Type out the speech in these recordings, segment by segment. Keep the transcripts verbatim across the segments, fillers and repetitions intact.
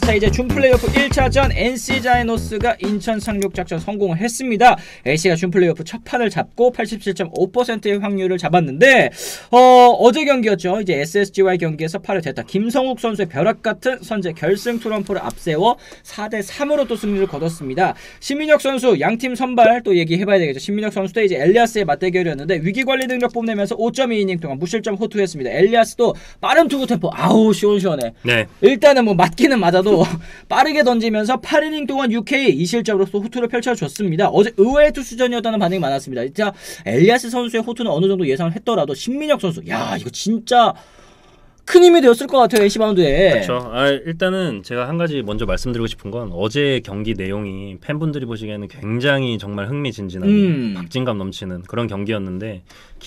자, 이제 준 플레이오프 일 차전 엔씨 자이노스가 인천 상륙작전 성공을 했습니다. 엔씨가 준 플레이오프 첫 판을 잡고 팔십칠 점 오 퍼센트의 확률을 잡았는데 어, 어제 경기였죠. 이제 에스에스지와의 경기에서 팔 회 됐다. 김성욱 선수의 벼락같은 선제 결승 트럼프를 앞세워 사 대 삼으로 또 승리를 거뒀습니다. 신민혁 선수 양팀 선발 또 얘기해봐야 되겠죠. 신민혁 선수도 이제 엘리아스의 맞대결이었는데 위기관리 능력 뽐내면서 오 점 이 이닝 동안 무실점 호투했습니다. 엘리아스도 빠른 투구 템포 아우 시원시원해. 네. 일단은 뭐 맞기는 맞아도 빠르게 던지면서 팔 이닝 동안 육 케이 이 실점으로 또 호투를 펼쳐줬습니다. 어제 의외의 투수전이었다는 반응이 많았습니다. 진짜 엘리아스 선수의 호투는 어느 정도 예상을 했더라도 신민혁 선수 야 이거 진짜 큰 힘이 되었을 것 같아요. 엔씨 바운드에. 그렇죠. 아, 일단은 제가 한 가지 먼저 말씀드리고 싶은 건 어제 경기 내용이 팬분들이 보시기에는 굉장히 정말 흥미진진한 음. 박진감 넘치는 그런 경기였는데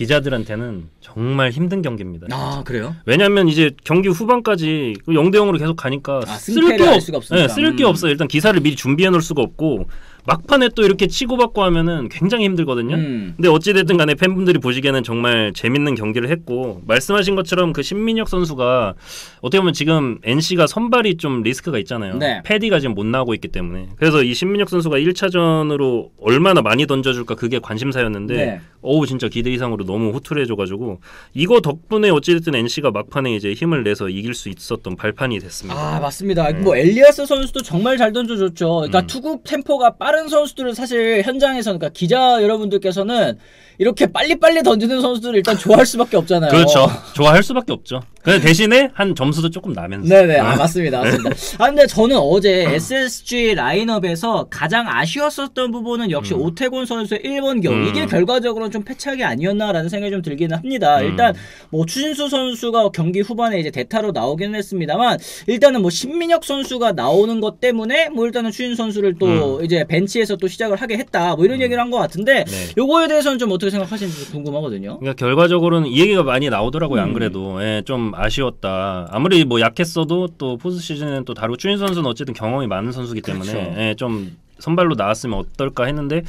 기자들한테는 정말 힘든 경기입니다. 아 그래요? 왜냐하면 이제 경기 후반까지 영 대 영으로 계속 가니까 아, 쓸 게 없, 네, 쓸 게 음. 없어요. 일단 기사를 미리 준비해 놓을 수가 없고 막판에 또 이렇게 치고받고 하면은 굉장히 힘들거든요. 음. 근데 어찌됐든 간에 팬분들이 보시기에는 정말 재밌는 경기를 했고 말씀하신 것처럼 그 신민혁 선수가 어떻게 보면 지금 엔씨가 선발이 좀 리스크가 있잖아요. 네. 패디가 지금 못 나오고 있기 때문에 그래서 이 신민혁 선수가 일 차전으로 얼마나 많이 던져줄까 그게 관심사였는데 네. 어우 진짜 기대 이상으로 너무 호투를 해줘가지고 이거 덕분에 어찌됐든 엔씨가 막판에 이제 힘을 내서 이길 수 있었던 발판이 됐습니다. 아 맞습니다. 음. 뭐 엘리아스 선수도 정말 잘 던져줬죠. 그러니까 음. 투구 템포가 빠른 선수들은 사실 현장에서 그러니까 기자 여러분들께서는 이렇게 빨리빨리 던지는 선수들을 일단 좋아할 수밖에 없잖아요. 그렇죠. 좋아할 수밖에 없죠. 근데 대신에 한 점수도 조금 나면서. 네네. 아, 맞습니다. 맞습니다. 아 근데 저는 어제 에스에스지 라인업에서 가장 아쉬웠었던 부분은 역시 음. 오태곤 선수의 일 번 경기. 음. 이게 결과적으로는 좀 패착이 아니었나라는 생각이 좀 들기는 합니다. 음. 일단 뭐 추신수 선수가 경기 후반에 이제 대타로 나오기는 했습니다만 일단은 뭐 신민혁 선수가 나오는 것 때문에 뭐 일단은 추신수 선수를 또 음. 이제 벤치에서 또 시작을 하게 했다. 뭐 이런 음. 얘기를 한 것 같은데 네. 요거에 대해서는 좀 어떻게 생각하시는지 궁금하거든요. 그러니까 결과적으로는 이 얘기가 많이 나오더라고요. 음. 안 그래도 예, 좀 아쉬웠다. 아무리 뭐 약했어도 또 포스트 시즌은 또 다르고 추신 선수는 어쨌든 경험이 많은 선수기 때문에 그렇죠. 예, 좀 선발로 나왔으면 어떨까 했는데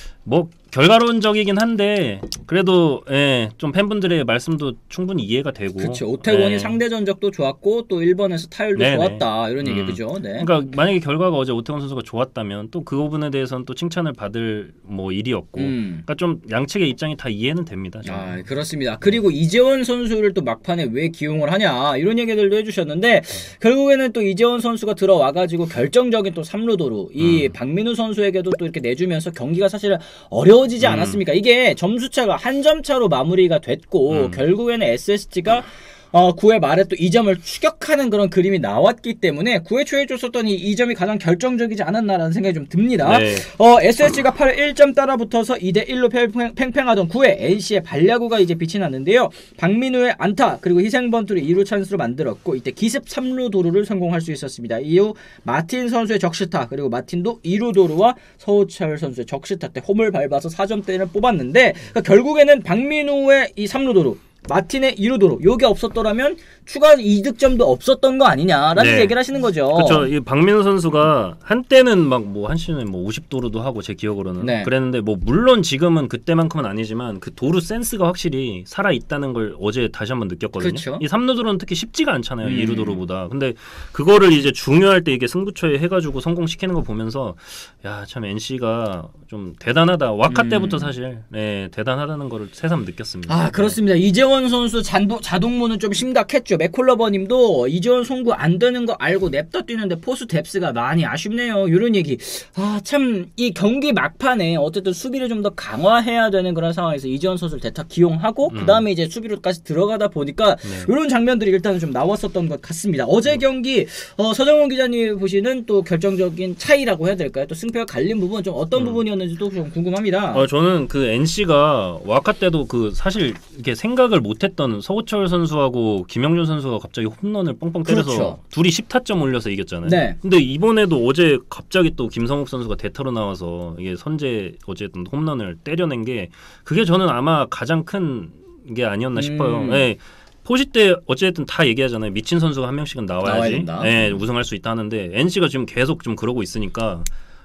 뭐 결과론적이긴 한데 그래도 예, 좀 팬분들의 말씀도 충분히 이해가 되고 그렇죠. 오태곤이 예. 상대 전적도 좋았고 또 일 번에서 타율도 네네. 좋았다 이런 얘기 음. 그죠. 네. 그러니까 만약에 결과가 어제 오태곤 선수가 좋았다면 또 그 부분에 대해서는 또 칭찬을 받을 뭐 일이었고 음. 그러니까 좀 양측의 입장이 다 이해는 됩니다. 저는. 아 그렇습니다. 그리고 이재원 선수를 또 막판에 왜 기용을 하냐 이런 얘기들도 해주셨는데 음. 결국에는 또 이재원 선수가 들어와가지고 결정적인 또 삼 루도로 이 음. 박민우 선수에게도 또 이렇게 내주면서 경기가 사실은 어려워 지지 않았습니까? 음. 이게 점수차가 한 점 차로 마무리가 됐고 음. 결국에는 에스에스지가 어, 구 회 말에 또 이 점을 추격하는 그런 그림이 나왔기 때문에 구 회 초에 줬었던 이, 이 점이 가장 결정적이지 않았나라는 생각이 좀 듭니다. 네. 어, 에스에스지가 팔 회 일 점 따라붙어서 이 대 일로 팽팽, 팽팽하던 구 회 엔씨의 반야구가 이제 빛이 났는데요. 박민우의 안타 그리고 희생번트를 이 루 찬스로 만들었고 이때 기습 삼 루 도루를 성공할 수 있었습니다. 이후 마틴 선수의 적시타 그리고 마틴도 이 루 도루와 서우철 선수의 적시타 때 홈을 밟아서 사 점대를 뽑았는데 그러니까 결국에는 박민우의 이 삼 루 도루 마틴의 이 루 도루 요게 없었더라면 추가 이득점도 없었던 거 아니냐라는 네. 얘기를 하시는 거죠. 그렇죠. 이 박민우 선수가 한때는 막 뭐 한 시즌에 뭐 오십 도루도 하고 제 기억으로는 네. 그랬는데 뭐 물론 지금은 그때만큼은 아니지만 그 도루 센스가 확실히 살아 있다는 걸 어제 다시 한번 느꼈거든요. 그렇죠. 이 삼 루 도루는 특히 쉽지가 않잖아요. 음. 이 루 도루보다. 근데 그거를 이제 중요할 때 이게 승부처에 해가지고 성공시키는 거 보면서 야 참 엔씨가 좀 대단하다. 와카 음. 때부터 사실 네, 대단하다는 거를 새삼 느꼈습니다. 아 그렇습니다. 네. 이재원 선수 잔도, 자동문은 좀 심각했죠. 맥콜러버님도 이재원 송구 안 되는 거 알고 냅다 뛰는데 포수 뎁스가 많이 아쉽네요. 이런 얘기. 아 참 이 경기 막판에 어쨌든 수비를 좀 더 강화해야 되는 그런 상황에서 이재원 선수를 대타 기용하고 음. 그 다음에 이제 수비로까지 들어가다 보니까 네. 이런 장면들이 일단은 좀 나왔었던 것 같습니다. 어제 음. 경기 어, 서정훈 기자님 보시는 또 결정적인 차이라고 해야 될까요? 또 승패가 갈린 부분 좀 어떤 음. 부분이었는지도 좀 궁금합니다. 어, 저는 그 엔씨가 와카 때도 그 사실 이렇게 생각을 못했던 서우철 선수하고 김영준 선수가 갑자기 홈런을 뻥뻥 때려서 그렇죠. 둘이 십 타점 올려서 이겼잖아요. 네. 근데 이번에도 어제 갑자기 또 김성욱 선수가 대타로 나와서 이게 선제 어쨌든 홈런을 때려낸 게 그게 저는 아마 가장 큰 게 아니었나 음. 싶어요. 네. 포시 때 어쨌든 다 얘기하잖아요. 미친 선수가 한 명씩은 나와야지 네, 우승할 수 있다 하는데 엔씨가 지금 계속 좀 그러고 있으니까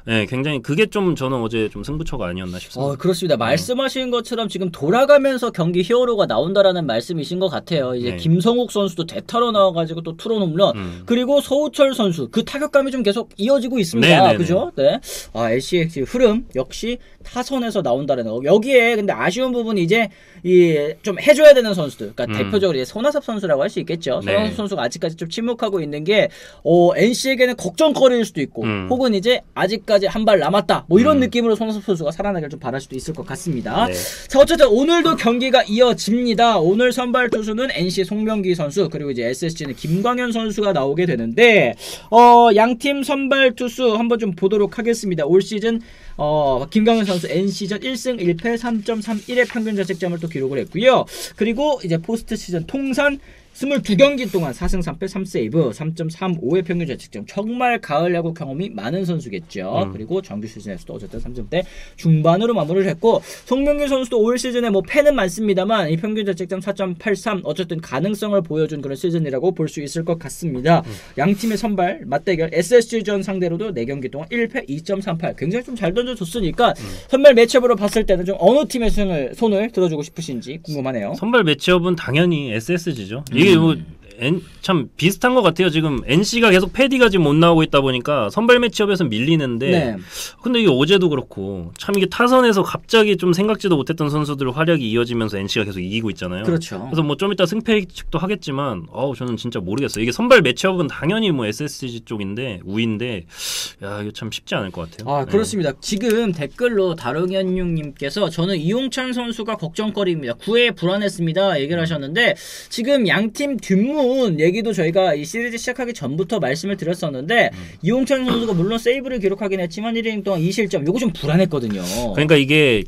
네, 굉장히 그게 좀 저는 어제 좀 승부처가 아니었나 싶습니다. 어, 그렇습니다. 말씀하신 것처럼 지금 돌아가면서 경기 히어로가 나온다라는 말씀이신 것 같아요. 이제 네. 김성욱 선수도 대타로 나와가지고 또 투런 홈런 음. 그리고 서우철 선수 그 타격감이 좀 계속 이어지고 있습니다. 네네네. 그죠? 네. 아, 엘씨엑스 흐름 역시 타선에서 나온다는 거. 여기에 근데 아쉬운 부분이 이제 이 좀 해줘야 되는 선수들. 그러니까 음. 대표적으로 이제 손아섭 선수라고 할 수 있겠죠. 네. 손아섭 선수가 아직까지 좀 침묵하고 있는 게 어, 엔씨에게는 걱정거리일 수도 있고, 음. 혹은 이제 아직까지 한 발 남았다. 뭐 이런 음. 느낌으로 손아섭 선수가 살아나길 좀 바랄 수도 있을 것 같습니다. 네. 자, 어쨌든 오늘도 경기가 이어집니다. 오늘 선발 투수는 엔씨 송명기 선수 그리고 이제 에스에스지는 김광현 선수가 나오게 되는데 어, 양팀 선발 투수 한번 좀 보도록 하겠습니다. 올 시즌 어, 김광현 선수 엔씨전 일 승 일 패 삼 점 삼일의 평균 자책점을 또 기록을 했고요. 그리고 이제 포스트 시즌 통산 이십이 경기 동안 사 승 삼 패 삼 세이브 삼 점 삼오의 평균 자책점. 정말 가을 야구 경험이 많은 선수겠죠. 음. 그리고 정규 시즌에서도 어쨌든 삼 점대 중반으로 마무리를 했고 송명기 선수도 올 시즌에 뭐 패는 많습니다만 이 평균 자책점 사 점 팔삼 어쨌든 가능성을 보여준 그런 시즌이라고 볼 수 있을 것 같습니다. 음. 양팀의 선발 맞대결 에스에스지전 상대로도 네 경기 동안 일 패 이 점 삼팔 굉장히 좀 잘 던져줬으니까 음. 선발 매치업으로 봤을 때는 좀 어느 팀의 손을, 손을 들어주고 싶으신지 궁금하네요. 선발 매치업은 당연히 에스에스지죠. 이게 뭐 엔, 참 비슷한 것 같아요. 지금 엔씨가 계속 패디가 지금 못 나오고 있다 보니까 선발 매치업에서 밀리는데 네. 근데 이게 어제도 그렇고 참 이게 타선에서 갑자기 좀 생각지도 못했던 선수들 활약이 이어지면서 엔씨가 계속 이기고 있잖아요. 그렇죠. 그래서 뭐 좀 이따 승패 예측도 하겠지만 어우 저는 진짜 모르겠어요. 이게 선발 매치업은 당연히 뭐 에스에스지 쪽인데 우인데 야 이거 참 쉽지 않을 것 같아요. 아 네. 그렇습니다. 지금 댓글로 다롱현육님께서 저는 이용찬 선수가 걱정거리입니다. 구회에 불안했습니다. 얘기를 하셨는데 지금 양팀 뒷문 얘기도 저희가 이 시리즈 시작하기 전부터 말씀을 드렸었는데 음. 이용찬 선수가 물론 세이브를 기록하긴 했지만 일 이닝 동안 이 실점 요거 좀 불안했거든요. 그러니까 이게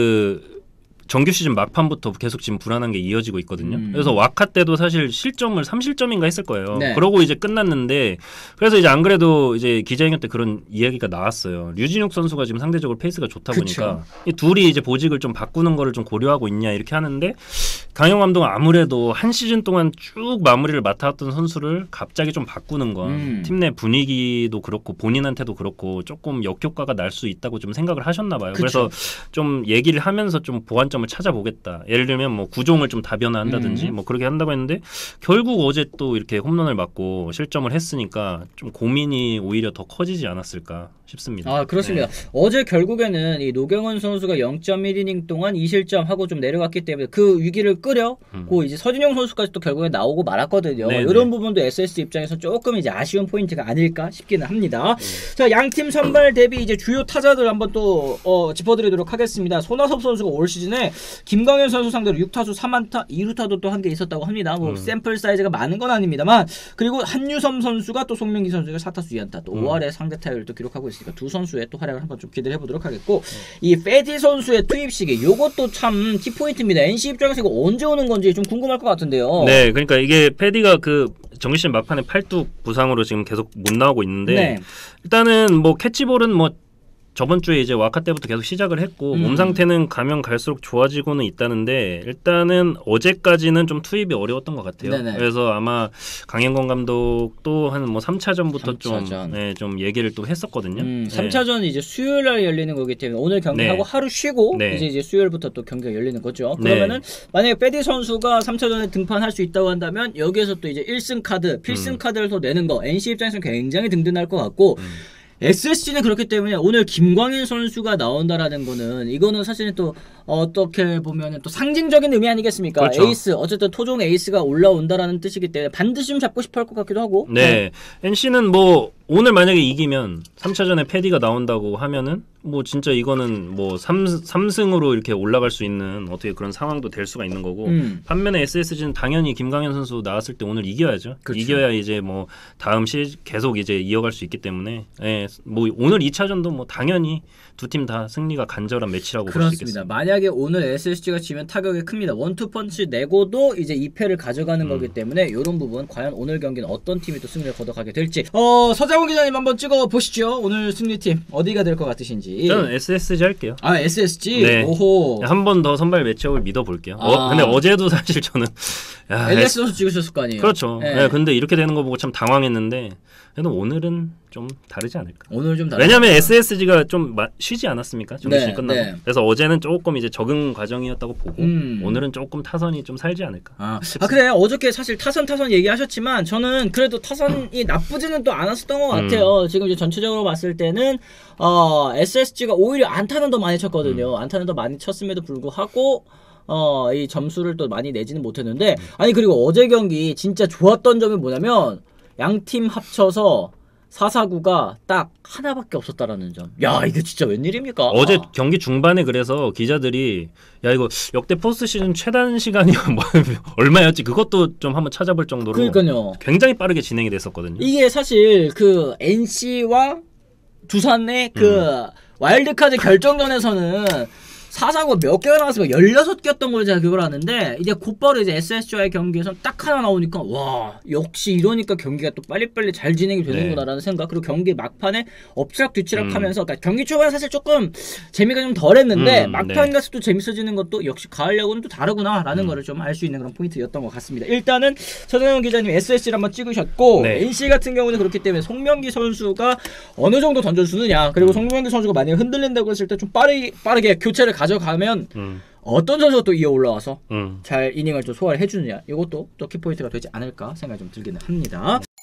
그 정규 시즌 막판부터 계속 지금 불안한 게 이어지고 있거든요. 음. 그래서 와카 때도 사실 실점을 삼 실점인가 했을 거예요. 네. 그러고 이제 끝났는데 그래서 이제 안 그래도 이제 기자회견 때 그런 이야기가 나왔어요. 류진욱 선수가 지금 상대적으로 페이스가 좋다 그쵸. 보니까 이 둘이 이제 보직을 좀 바꾸는 거를 좀 고려하고 있냐 이렇게 하는데 강영 감독은 아무래도 한 시즌 동안 쭉 마무리를 맡아왔던 선수를 갑자기 좀 바꾸는 건 음. 팀 내 분위기도 그렇고 본인한테도 그렇고 조금 역효과가 날 수 있다고 좀 생각을 하셨나 봐요. 그쵸. 그래서 좀 얘기를 하면서 좀 보완점을 찾아보겠다. 예를 들면 뭐 구종을 좀 다변화한다든지 음. 뭐 그렇게 한다고 했는데 결국 어제 또 이렇게 홈런을 맞고 실점을 했으니까 좀 고민이 오히려 더 커지지 않았을까 싶습니다. 아 그렇습니다. 네. 어제 결국에는 이 노경원 선수가 영 점 일 이닝 동안 이 실점하고 좀 내려갔기 때문에 그 위기를 끄려고 음. 이제 서진용 선수까지 또 결국에 나오고 말았거든요. 네네. 이런 부분도 에스에스 입장에서 조금 이제 아쉬운 포인트가 아닐까 싶기는 합니다. 음. 자, 양팀 선발 대비 이제 주요 타자들 한번 또 어, 짚어드리도록 하겠습니다. 손아섭 선수가 올 시즌에 김광현 선수 상대로 육 타수 삼 안타 이 루타도 또 한 개 있었다고 합니다. 뭐 음. 샘플 사이즈가 많은 건 아닙니다만 그리고 한유섬 선수가 또 송명기 선수가 사 타수 이 안타 또 음. 오할에 상대 타율을 또 기록하고 있으니까 두 선수의 또 활약을 한번 좀 기대해 보도록 하겠고 이 페디 선수의 투입 시기 요것도 참 키포인트입니다. 엔씨 입장에서 이거 언제 오는 건지 좀 궁금할 것 같은데요. 네, 그러니까 이게 패디가 그 정규 시즌 막판에 팔뚝 부상으로 지금 계속 못 나오고 있는데 네. 일단은 뭐 캐치볼은 뭐 저번 주에 이제 와카 때부터 계속 시작을 했고 음. 몸 상태는 가면 갈수록 좋아지고는 있다는데 일단은 어제까지는 좀 투입이 어려웠던 것 같아요. 네네. 그래서 아마 강현권 감독도 한 뭐 삼 차전부터 삼 차전. 좀, 네, 좀 얘기를 또 했었거든요. 음, 네. 삼 차전이 이제 수요일 날 열리는 거기 때문에 오늘 경기하고 네. 하루 쉬고 네. 이제 이제 수요일부터 또 경기가 열리는 거죠. 네. 그러면은 만약에 페디 선수가 삼 차전에 등판할 수 있다고 한다면 여기에서 또 이제 일 승 카드, 필승 음. 카드를 더 내는 거 엔씨 입장에서는 굉장히 든든할 것 같고 음. 에스에스지는 그렇기 때문에 오늘 김광현 선수가 나온다라는 거는 이거는 사실은 또 어떻게 보면은 또 상징적인 의미 아니겠습니까? 그렇죠. 에이스 어쨌든 토종 에이스가 올라온다라는 뜻이기 때문에 반드시 좀 잡고 싶어 할 것 같기도 하고. 네. 엔씨는 뭐 오늘 만약에 이기면 삼 차전에 패디가 나온다고 하면은 뭐 진짜 이거는 뭐 삼, 삼승으로 이렇게 올라갈 수 있는 어떻게 그런 상황도 될 수가 있는 거고 음. 반면에 에스에스지는 당연히 김광현 선수 나왔을 때 오늘 이겨야죠. 그렇죠. 이겨야 이제 뭐 다음 시 계속 이제 이어갈 수 있기 때문에 예, 뭐 오늘 이 차전도 뭐 당연히 두 팀 다 승리가 간절한 매치라고 볼 수 그렇습니다. 있겠습니다. 만약에 오늘 에스에스지가 지면 타격이 큽니다. 원투 펀치 내고도 이제 이 패를 가져가는 음. 거기 때문에 이런 부분 과연 오늘 경기는 어떤 팀이 또 승리를 거둬가게 될지 어 서장훈 기자님 한번 찍어 보시죠. 오늘 승리팀 어디가 될 것 같으신지. 저는 에스에스지 할게요. 아 에스에스지. 네. 오호. 한 번 더 선발 매치업을 믿어볼게요. 아. 어, 근데 어제도 사실 저는 야, 엘리아스 선수 찍으셨을 거 아니에요. 그렇죠. 네. 네, 근데 이렇게 되는 거 보고 참 당황했는데 그래도 오늘은 좀 다르지 않을까. 오늘 좀 다르. 왜냐하면 에스에스지가 좀 마, 쉬지 않았습니까? 정신이 네, 끝나고. 네. 그래서 어제는 조금 이제 적응 과정이었다고 보고 음. 오늘은 조금 타선이 좀 살지 않을까. 아, 아 그래 어저께 사실 타선 타선 얘기하셨지만 저는 그래도 타선이 나쁘지는 또 않았었던 것 같아요. 음. 지금 이제 전체적으로 봤을 때는 어, 에스에스지가 오히려 안타는 더 많이 쳤거든요. 음. 안타는 더 많이 쳤음에도 불구하고 어, 이 점수를 또 많이 내지는 못했는데 아니 그리고 어제 경기 진짜 좋았던 점이 뭐냐면 양 팀 합쳐서 사사구가 딱 하나밖에 없었다라는 점. 야 이게 진짜 웬일입니까? 어제 경기 중반에 그래서 기자들이 야 이거 역대 포스트 시즌 최단 시간이 뭐 얼마였지? 그것도 좀 한번 찾아볼 정도로 그러니까요. 굉장히 빠르게 진행이 됐었거든요. 이게 사실 그 엔씨와 두산의 그 음. 와일드카드 결정전에서는 사사구 몇 개가 나왔으면 열여섯 개였던 걸 제가 그걸 아는데 이제 곧바로 이제 에스에스지와의 경기에서 딱 하나 나오니까 와 역시 이러니까 경기가 또 빨리빨리 잘 진행이 되는구나라는 네. 생각. 그리고 경기 막판에 엎치락뒤치락 음. 하면서 그러니까 경기 초반에 사실 조금 재미가 좀 덜했는데 음, 막판 네. 가서 또 재밌어지는 것도 역시 가을 야구는 또 다르구나라는 음. 거를 좀 알 수 있는 그런 포인트였던 것 같습니다. 일단은 서정현 기자님 에스에스지를 한번 찍으셨고 네. 엔씨 같은 경우는 그렇기 때문에 송명기 선수가 어느 정도 던져주느냐 그리고 음. 송명기 선수가 만약에 흔들린다고 했을 때 좀 빠르게, 빠르게 교체를 가져가면 음. 어떤 선수가 또 이어 올라와서 음. 잘 이닝을 좀 소화를 해주느냐 이것도 또 키포인트가 되지 않을까 생각이 좀 들기는 합니다.